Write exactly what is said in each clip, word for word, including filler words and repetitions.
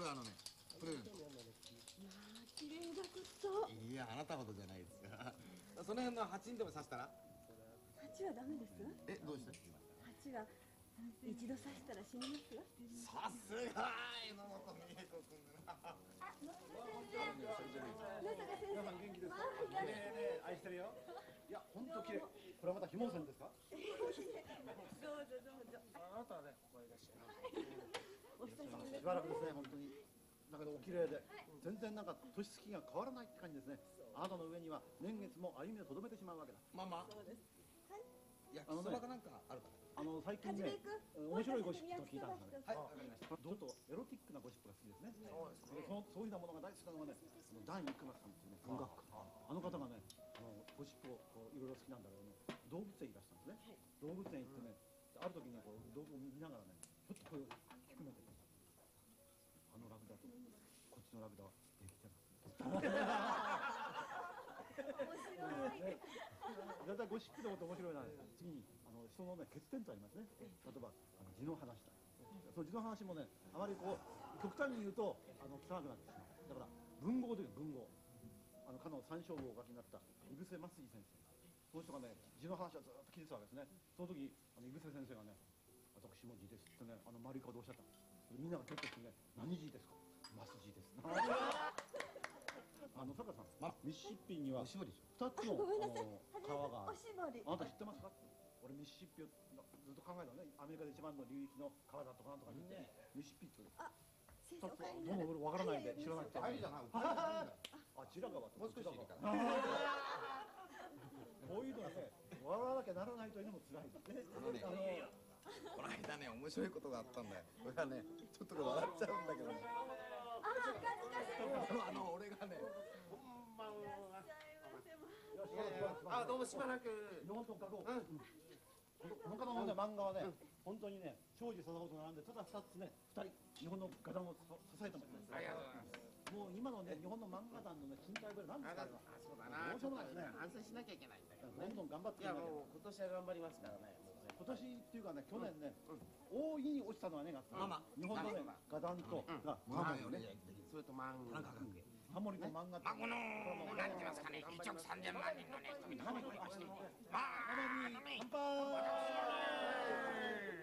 あのね、プレゼント。 まあ綺麗だこと。 いや、あなたほどじゃないですか。その辺の蜂にでも刺したら。 蜂はダメです。 え、どうして？ 蜂は一度刺したら死にますよ。 さすが榎本美恵子君だな。 あ、野坂先生。野坂先生。 皆さん元気ですか？ まあ、 ねえ、愛してるよ。いや、本当綺麗。これはまたひも線ですか？ どうぞどうぞ。 あなたはね、ここへいらっしゃお久しぶりです。 しばらくですね、本当に。だけどお綺麗で、全然なんか年月が変わらないって感じですね。あなたの上には年月も歩みをとどめてしまうわけだ。 ママ。 そうです。はい。 焼きそばかなんかあるかあの最近ね、面白いゴシップと聞いたんですね。 な。はい、わかりました。 ちょっとエロティックなゴシップが好きですね。そうですね。そのそういうようなものが大好きなのがね、あのダン・イクマスさんっていうね、文学家。あの方がね、あのゴシップをこういろいろ好きなんだけどね、動物園いらしたんですね。動物園行ってね、ある時にこう動物を見ながらね、ちょっと声を低めて、あのラクダとこっちのラクダはできてます。 面白い。 だいたいゴシップのこと面白いな。次にあの人のね欠点とありますね。例えばあの字の話だ。その字の話もね、あまりこう極端に言うとあの汚くなってしまう。だから文豪という文豪、あのかの三章号をお書きになった井伏正次先生。その人がね字の話をずっと聞いてたわけですね。その時あの井伏先生がね、私も字ですってね、あの丸い顔でおっしゃった。みんながちょっとしてね、何字ですか？マス字です。あの坂さん、ミシシッピには二つのごめんなさい。 川がある。 おしぼり。 あなた知ってますか？俺ミシシッピをずっと考えたのね。アメリカで一番の流域の川だとかなんとか言ってミシシッピって。 あ、先生お帰りどうなさい。 も俺わからないんで知らなくて。 入りじゃない。 あ、チラ川って。 もう少しいいかな。こういうのはね、笑わなきゃならないというのも辛いですね。 あのね、この間ね、面白いことがあったんだよ。これはね、ちょっと笑っちゃうんだけどね。 あ、恥ずかしい。 あの、俺がね、 あ、どうもしばらく。 日本と書こう。この方のね漫画はね、本当にね、庄司貞夫と並んでただ二つね、二人日本の画壇を支えてます。 ありがとうございます。 もう今のね日本の漫画団のね近代ぶりなんですか？ あ、そうだな。 どうしようもないですね。 反省しなきゃいけないんだけどどんどん頑張っていや、もう今年は頑張りますからね。 今年っていうかね、去年ね、大いに落ちたのはね、 ママ日本のね画壇とがママよね。 それと漫画。 ハモリと漫画と。 孫のなんて言いますかね、一億三千万人のね、人々がおりまして、まあ、あのね、 乾杯。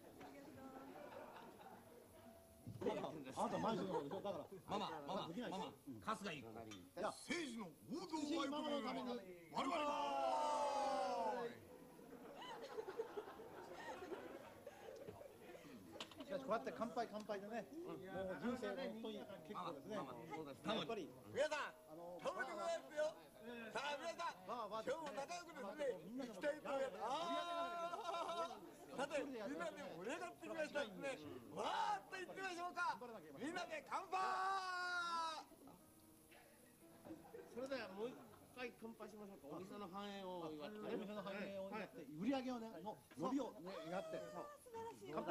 あなた毎週のことでしょ。だからママ、ママ、 できないママ、春日井。 いや政治の王道を新ママのために我々はしかしこうやって乾杯乾杯でね、もう人生本当に結構ですね。やっぱり皆さん、 あの共にございますよ。さあ、皆さん、 バーバーで今日も仲良くですね、行きたいと思います。あー、さて、みんなで盛り上がってきましたですね。わーっと言ってみましょうか。みんなで乾杯。 それではもう一回乾杯しましょうか。お店の繁栄を祝って。 お店の繁栄をやって売り上げをねの伸びをねやって乾杯。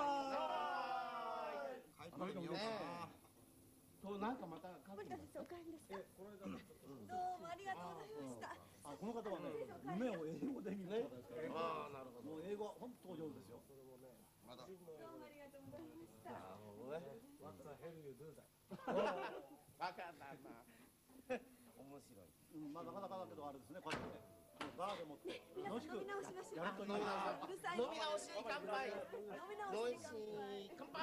はい、これ見ようかな。 となんかまた乾森田先生お帰りですか？ これだね。 どうもありがとうございました。 あ、この方はね、夢を英語で見る方ですからね。 ああ、なるほど。 もう英語は本当上手ですよ。 まだ。 どうもありがとうございました。 なるほどね。バカだな。面白い。 うん、まあなかなかだけどあれですね、こうやってね、バーでもって皆さん飲み直しましょう。 やるという。 うるさい。 飲み直し乾杯。 飲み直おいししい乾杯。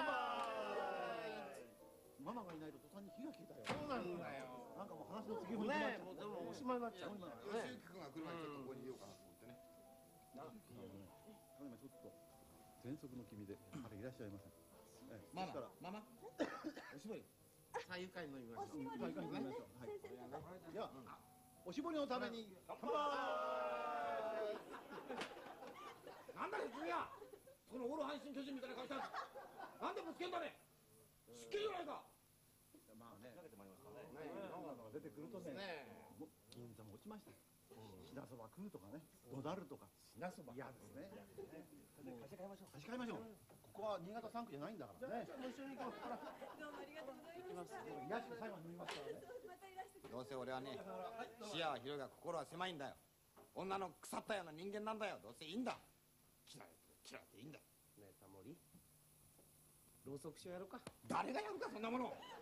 ママがいないと途端に火が消えたよ。 そうなんだよ。 なんかもう話の次になっね、 ちゃう。 もうでもおしまいになっちゃう。 吉行君が来る前にちょっとここにいようかなと思ってね。 今ちょっと喘息の気味で彼いらっしゃいません。ええマですからマ、ママ、おしぼり。 さあ、愉快に飲みましょう。 おしぼり。 はい行きましょう。はい。 先生とか。 ではおしぼりのために乾杯。 なんだね、君は。そのオール阪神巨人みたいな顔した。なんでぶつけんだね。失敬じゃないか。 まあね、 ね、 そんなのが出てくるとね、 ねもう銀座も落ちました。品そば食うとかね、どだるとか。 品そば。 嫌ですね。差し替えましょう。差し替えましょう。ここは新潟さん区じゃないんだからね。 一緒に行こう。 どうもありがとうございました。 癒やし最後に飲みますからね。 またいらしてください。 どうせ俺はね、視野は広いが心は狭いんだよ。女の腐ったような人間なんだよ。どうせいいんだ。嫌い嫌いでいいんだ。 ねえ、タモリ。ろうそくしをやろうか。 誰がやるか、そんなもの。